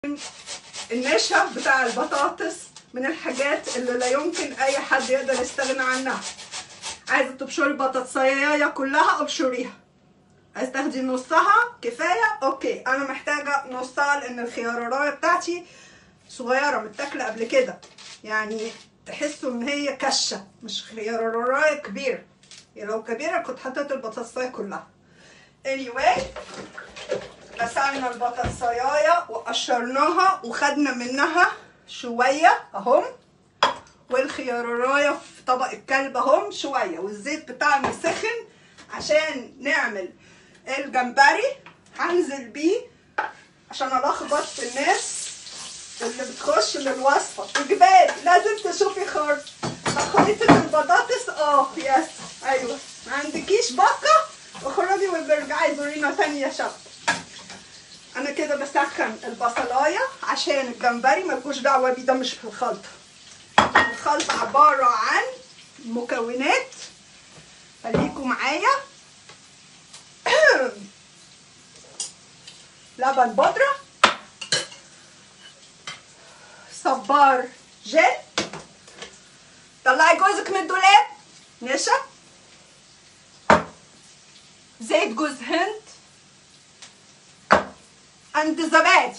النشا بتاع البطاطس من الحاجات اللي لا يمكن اي حد يقدر يستغنى عنها. عايزه تبشري البطاطسايه كلها ابشريها، عايزه تاخدي نصها كفايه اوكي. انا محتاجه نصها لان الخياررايه بتاعتي صغيره متاكله قبل كده، يعني تحسوا ان هي كشه مش خياررايه كبيره. يعني لو كبيره كنت حطيت البطاطسايه كلها. anyway غسلنا البطاطسايه وقشرناها وخدنا منها شويه اهم، والخياررايه في طبق الكلب اهم شويه، والزيت بتاعنا سخن عشان نعمل الجمبري. هنزل بيه عشان الخبط في الناس اللي بتخش للوصفه. اجباري لازم تشوفي خريطه البطاطس. يس ايوه، ما عندكيش بقه اخرجي وارجعي زورينا تاني يا شباب. انا كده بسخن البصلايه عشان الجمبري ملكوش دعوه بيه، ده مش في الخلطه. الخلطه عباره عن مكونات، خليكم معايا. لبن بودره، صبار جل، طلعي جوزك من الدولاب، نشا، زيت جوز هند، عند زبادي.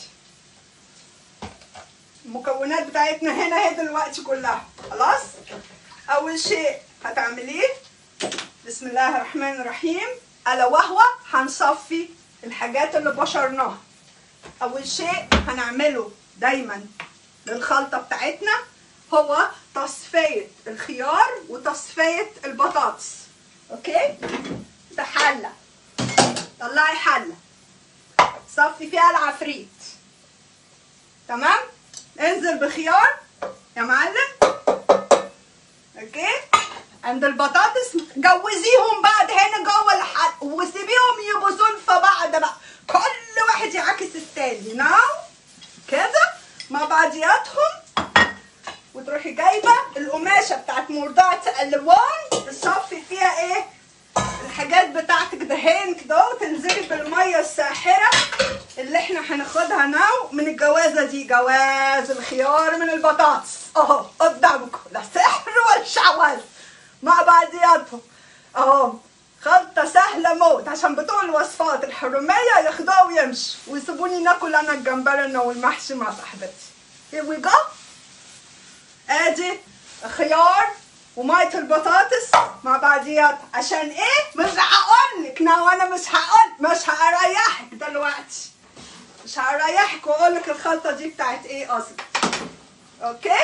المكونات بتاعتنا هنا اهي دلوقتي كلها. خلاص، اول شيء هتعمليه بسم الله الرحمن الرحيم، الا وهو هنصفي الحاجات اللي بشرناها. اول شيء هنعمله دايما للخلطه بتاعتنا هو تصفيه الخيار وتصفيه البطاطس. اوكي، ده حله، طلعي حله صفي فيها العفريت. تمام، انزل بخيار يا معلم. اوكي، عند البطاطس جوزيهم بعد هنا جوه الحل وسيبيهم يبصون في بعض بقى، كل واحد يعاكس التاني. ناو كده مع بعضياتهم، وتروحي جايبه القماشه بتاعت مرضعه الالوان تصفي فيها ايه الحاجات بتاعتك دهان كده، وتنزلي بالميه الساحره اللي احنا هناخدها ناو من الجوازه دي، جواز الخيار من البطاطس اهو قدامكم، لا سحر ولا شعوذه، مع بعضياتهم اهو. خلطه سهله موت عشان بتوع الوصفات الحرميه ياخدوها ويمشوا ويسيبوني ناكل انا الجمبري انا والمحشي مع صاحبتي. here we go. ادي خيار وميه البطاطس مع بعضيات. عشان ايه؟ مش هقولك ناو، انا مش هريحك دلوقتي، مش هريحك واقولك الخلطه دي بتاعت ايه اصلا. اوكي،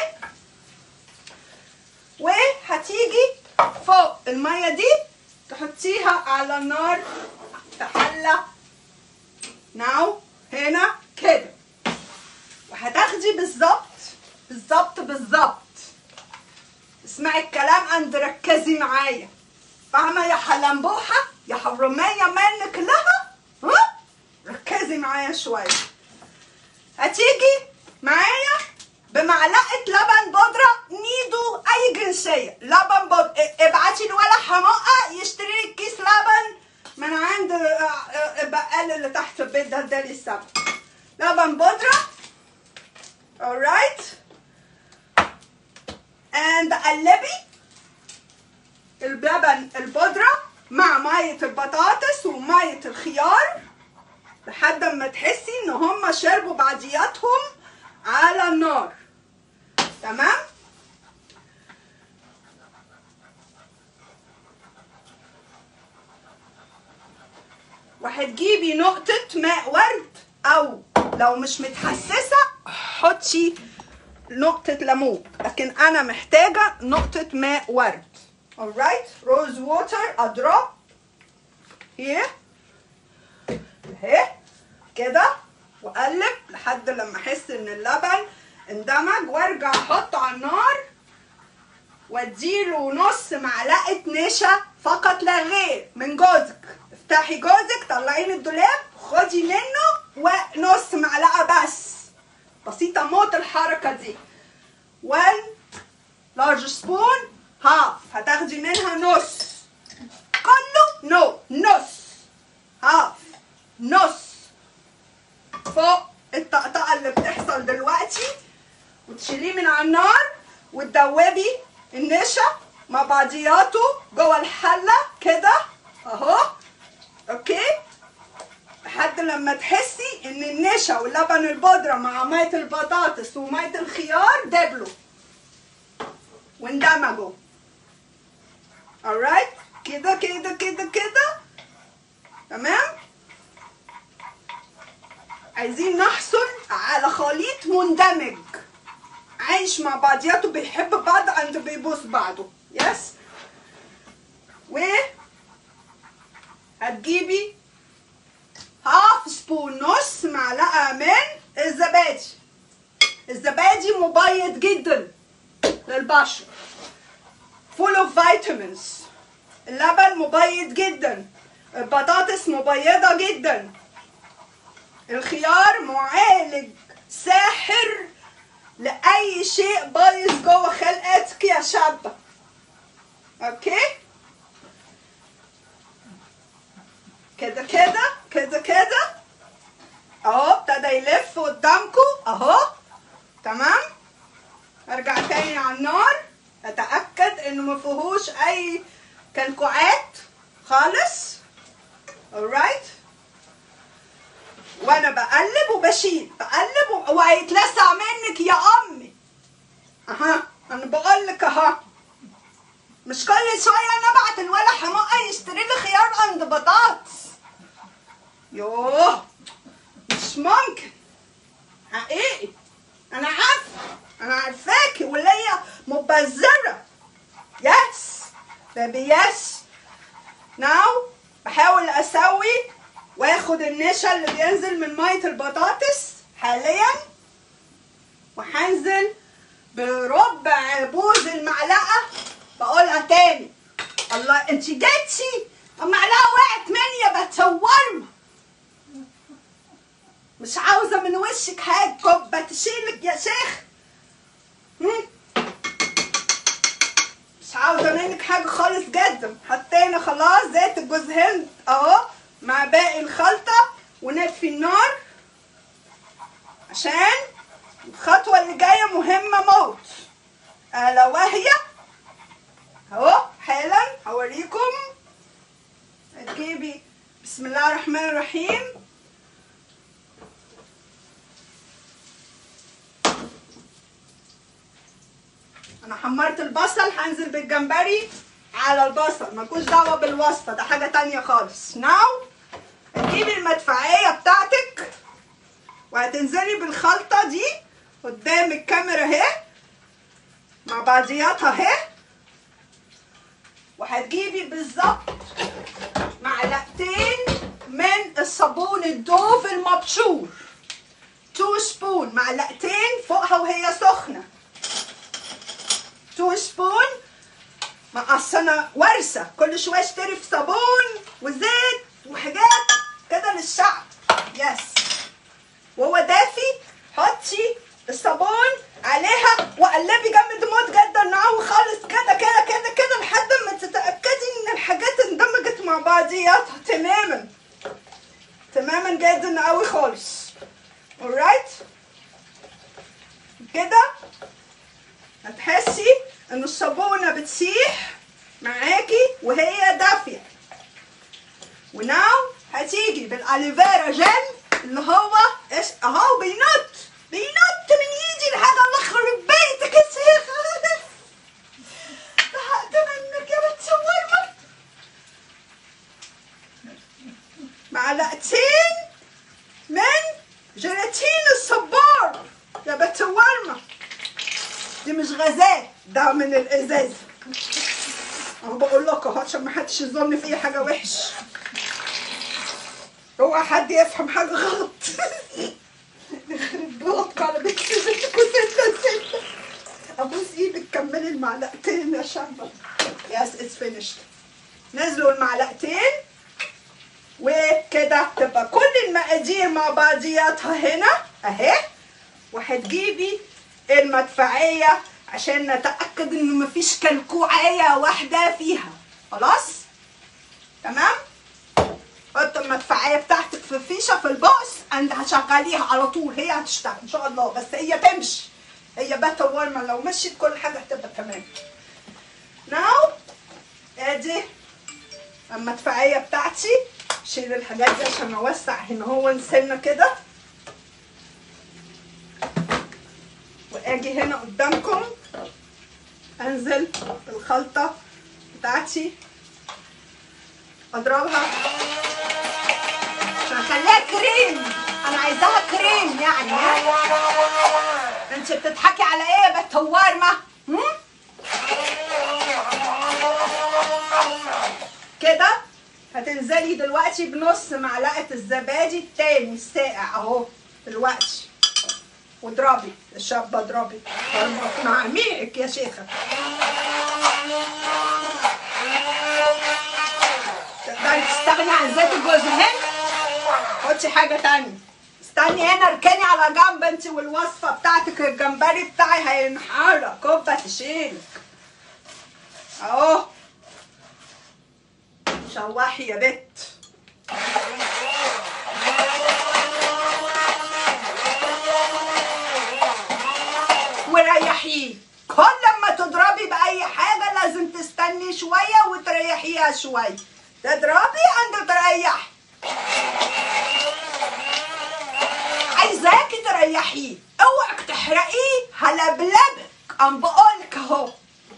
وهتيجي فوق الميه دي تحطيها على النار في حله ناو هنا كده، وهتاخدي بالظبط اسمعي الكلام اند ركزي معايا، فاهمه يا حلنبوحه يا حرميه منك لها؟ ركزي معايا شويه. هتيجي معايا بمعلقه لبن بودره نيدو اي جنسيه، لبن بودره. ابعتي لولا حماقه يشتري لك كيس لبن من عند البقال اللي تحت البيت ده، ادالي السبب. لبن بودره alright، and قلبي اللبن البودره مع ميه البطاطس وميه الخيار لحد ما تحسي ان هما شربوا بعضياتهم على النار. تمام، وهتجيبي نقطة ماء ورد، او لو مش متحسسة حطي نقطة ليمون، لكن انا محتاجة نقطة ماء ورد. alright، روز ووتر اضرب here اهي كده، واقلب لحد لما احس ان اللبن اندمج، وارجع احطه على النار واديله نص معلقه نشا فقط لا غير من جوزك. افتحي جوزك طلعيه من الدولاب خدي منه ونص معلقه بس، بسيطه موت الحركه دي. 1 لارج سبون هاف، هتاخدي منها نص كله، نص هاف، نص فوق الطقطقه اللي بتحصل دلوقتي، وتشيليه من على النار وتدوبي النشا مع بعضياته جوه الحله كده اهو. اوكي، لحد لما تحسي ان النشا واللبن البودره مع ميه البطاطس وميه الخيار دبلوا واندمجوا. alright، كده كده كده كده تمام. عايزين نحصل على خليط مندمج عايش مع بعضياته، بيحب بعض عند بيبوس بعضه. يس. و هتجيبي هاف سبون، نص معلقه من الزبادي. الزبادي مبيض جدا للبشره، full of vitamins. اللبن مبيض جدا، البطاطس مبيضه جدا، الخيار معالج ساحر لأي شيء بايظ جوه خلقتك يا شابة. اوكي، كده كده كده كده اهو، ابتدى يلف قدامكم اهو. تمام، ارجع تاني على النار، اتأكد انه ما فيهوش اي كلكعات خالص. alright، وانا بقلب وبشيل، بقلب وهيتلسع منك يا امي. اها، انا بقول لك اهو، مش كل شويه انا ابعت الولا حماقه يشتري لي خيار عند بطاطس. يوه، مش ممكن حقيقي. انا عارفه، انا عارفاكي واللي هي مبذره. يس بيبي يس. ناو بحاول اسوي واخد النشا اللي بينزل من ميه البطاطس حاليا، وهنزل بربع بوز المعلقه. بقولها تاني، الله انت جيتي المعلقه وقعت مني يا بتورمه. مش عاوزه من وشك حاجه، كبه تشيلك يا شيخ. مش عاوزه منك حاجه خالص جدا. حطينا خلاص زيت الجوز هند اهو مع باقي الخلطه، ونطفي النار عشان الخطوه اللي جايه مهمه موت، الا وهي اهو حالا هوريكم. هتجيبي بسم الله الرحمن الرحيم انا حمرت البصل، هنزل بالجمبري على البصل، مالكوش دعوه بالوصفه، ده حاجه تانيه خالص. ناو هتجيبي المدفعيه بتاعتك وهتنزلي بالخلطه دي قدام الكاميرا اهي مع بعضياتها اهي، وهتجيبي بالظبط معلقتين من الصابون الدوف المبشور، 2 سبون، معلقتين فوقها وهي سخنه، 2 سبون. ما اصل انا ورثه كل شويه اشتري في صابون وزيت وحاجات كده للشعب. يس، وهو دافي حطي الصابون عليها وقلبي جامد موت جدا معاه خالص كده كده كده كده لحد ما تتاكدي ان الحاجات اندمجت مع بعضياتها تماما تماما جدا قوي خالص. alright، كده هتحسي ان الصابونه بتسيح معاكي وهي دافيه. وناو هتيجي بالاليفيرا جل اللي هو اهو بينط من ايدي لحاجه. الله يخرب بيتك يا شيخ، زهقت منك يا بنت ورمه. معلقتين من جيلاتين الصبار يا بنت ورمه، دي مش غازات، ده من الازاز اهو. بقول لك اهو عشان ما حدش يظن في حاجه وحش، اوعى حد يفهم حاجه غلط. يخرب بيتك على بنت بنتك وستة. ابوس ايدك كملي المعلقتين يا شابه. يس اتس فينيشد. نزلوا المعلقتين وكده تبقى كل المقادير مع بعضياتها هنا اهي. وهتجيبي المدفعيه عشان نتاكد ان مفيش كلكوعيه واحده فيها. خلاص تمام، حط المدفعيه بتاعتك في الفيشه في البوكس اند هشغليها على طول، هي هتشتغل ان شاء الله، بس هي تمشي، هي باتر وارمر لو مشيت كل حاجه هتبقى تمام. ناو ادي المدفعيه بتاعتي، شيل الحاجات دي عشان اوسع هنا هو سنه كده، واجي هنا قدامكم انزل بالخلطه بتاعتي اضربها عشان اخليها كريم، انا عايزاها كريم يعني. انت بتضحكي على ايه يا بنت وارمه؟ كده هتنزلي دلوقتي بنص معلقه الزبادي التاني الساقع اهو دلوقتي، واضربي الشابه، اضربي مع عميقك يا شيخه. تقدري تستغني عن زيت الجوز الهند؟ حطي حاجه تانية. استني هنا، اركني على جنب انت والوصفه بتاعتك، الجمبري بتاعي هينحرق، كوبا تشيلك اهو. شوحي يا بت. وريحيه، كل ما تضربي باي حاجه لازم تستني شويه وتريحيها شويه، تضربي عند تريحي، عايزاكي تريحيه، اوعك تحرقيه، هلبلبك، ام بقولك اهو.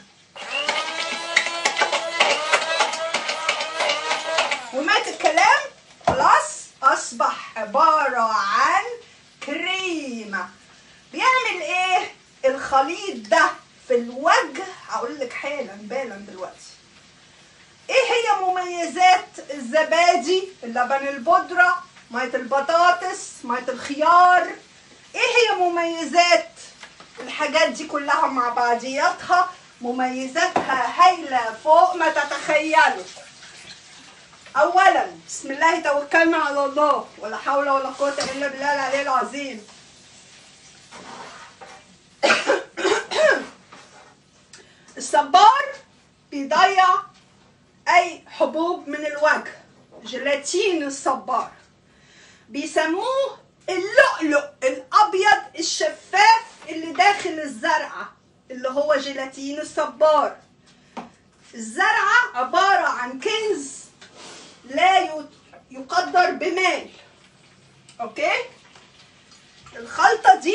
ومات الكلام، خلاص اصبح عباره عن كريمه. بيعمل ايه الخليط ده في الوجه؟ هقولك حالا بالا دلوقتي. ايه هي مميزات الزبادي، اللبن البودره، ميه البطاطس، ميه الخيار؟ ايه هي مميزات الحاجات دي كلها مع بعضياتها؟ مميزاتها هايله فوق ما تتخيلوا. اولا بسم الله توكلنا على الله، ولا حول ولا قوه الا بالله العلي العظيم. الصبار بيضيع اي حبوب من الوجه، جيلاتين الصبار بيسموه اللؤلؤ الابيض الشفاف اللي داخل الزرعه، اللي هو جيلاتين الصبار. الزرعه عباره عن كنز لا يقدر بمال. اوكي، الخلطه دي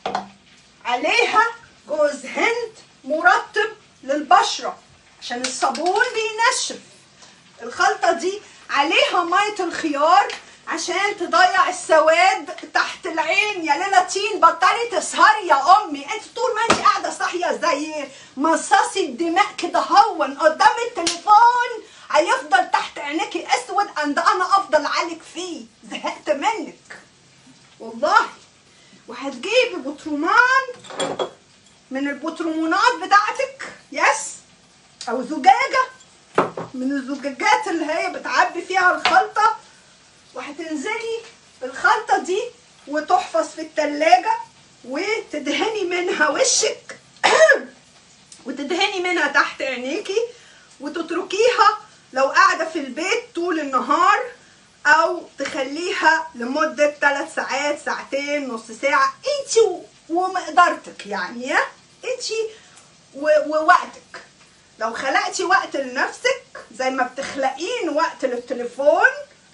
عليها جوز هند مرطب للبشره عشان الصابون بينشف. الخلطه دي عليها ميه الخيار عشان تضيع السواد تحت العين. يا ليلاتين بطلي تسهري يا امي، انت طول ما انت قاعده صاحيه زي مصاصي الدماء كده هون قدام التليفون هيفضل تحت عينيكي اسود اند انا افضل اعالج فيه، زهقت منك والله. وهتجيبي بطرمان من البطرمونات بتاعتك، يس، او زجاجه من الزجاجات اللي هي بتعبي فيها الخلطه، وهتنزلي بالخلطه دي وتحفظ في التلاجة، وتدهني منها وشك وتدهني منها تحت عينيكي، وتتركيها لو قاعده في البيت طول النهار، او تخليها لمده 3 ساعات، ساعتين، نص ساعه، انت ومقدرتك يعني، انت ووقتك. لو خلقتي وقت لنفسك زي ما بتخلقين وقت للتليفون،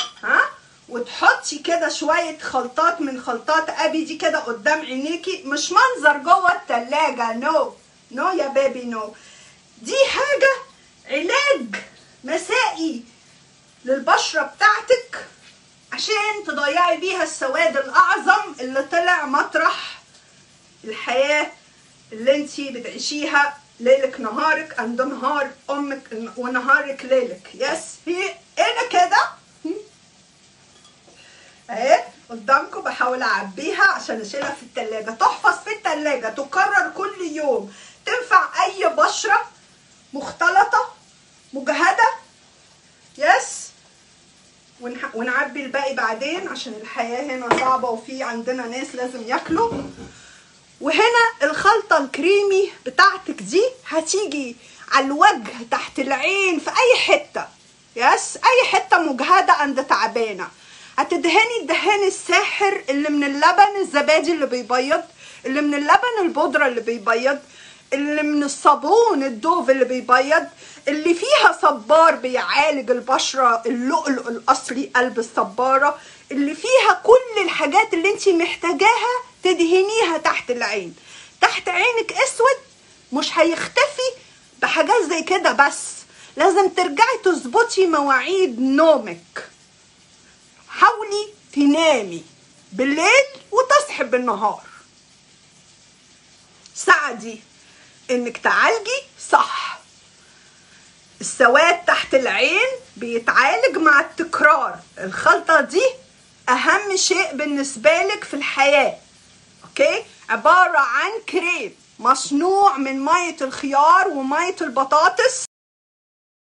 وتحطي كده شويه خلطات من خلطات ابي دي كده قدام عينيكي، مش منظر جوه التلاجة، نو نو يا بيبي نو. دي حاجه علاج مسائي للبشره بتاعتك عشان تضيعي بيها السواد الاعظم اللي طلع مطرح الحياه اللي انتي بتعيشيها ليلك نهارك، عند نهار امك ونهارك ليلك. يس، هي انا كده اهي قدامكم بحاول اعبيها عشان اشيلها في التلاجة، تحفظ في التلاجة، تكرر كل يوم، تنفع اي بشرة مختلطة مجهدة. يس، ونعبي الباقي بعدين عشان الحياة هنا صعبة وفي عندنا ناس لازم ياكلوا. وهنا الخلطة الكريمي بتاعتك دي هتيجي على الوجه، تحت العين، في اي حتة، يس، اي حتة مجهدة عند تعبانة، هتدهني الدهان الساحر اللي من اللبن الزبادي اللي بيبيض، اللي من اللبن البودرة اللي بيبيض، اللي من الصابون الدوف اللي بيبيض، اللي فيها صبار بيعالج البشرة، اللؤلؤ الأصلي قلب الصبارة، اللي فيها كل الحاجات اللي انت محتاجاها تدهنيها تحت العين. تحت عينك اسود مش هيختفي بحاجات زي كده، بس لازم ترجعي تظبطي مواعيد نومك. حاولي تنامي بالليل وتصحي بالنهار. ساعدي انك تعالجي صح. السواد تحت العين بيتعالج مع التكرار. الخلطة دي اهم شيء بالنسبة لك في الحياة. اوكي، عبارة عن كريم مصنوع من مية الخيار ومية البطاطس